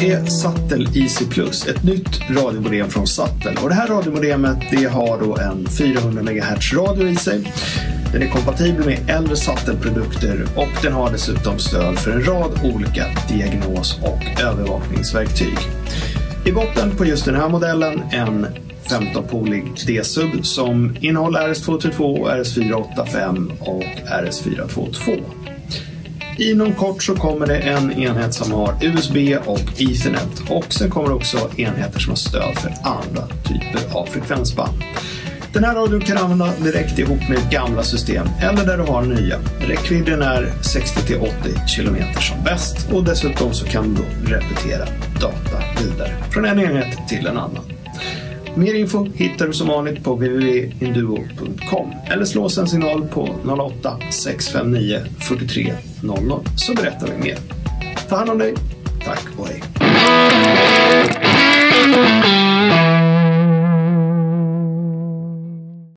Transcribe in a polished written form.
här är Sattel IC+, ett nytt radiomodem från Sattel. Och det här radiomodemet det har då en 400 MHz radio i sig. Den är kompatibel med äldre Sattel-produkter och den har dessutom stöd för en rad olika diagnos- och övervakningsverktyg. I botten på just den här modellen en 15-polig D-sub som innehåller RS232, RS485 och RS422. Inom kort så kommer det en enhet som har USB och Ethernet och sen kommer också enheter som har stöd för andra typer av frekvensband. Den här radion kan använda direkt ihop med gamla system eller där du har nya. Räckvidden är 60-80 km som bäst och dessutom så kan du repetera data vidare från en enhet till en annan. Mer info hittar du som vanligt på www.induo.com eller slå oss en signal på 08 659 43 00 så berättar vi mer. Ta hand om dig, tack och hej.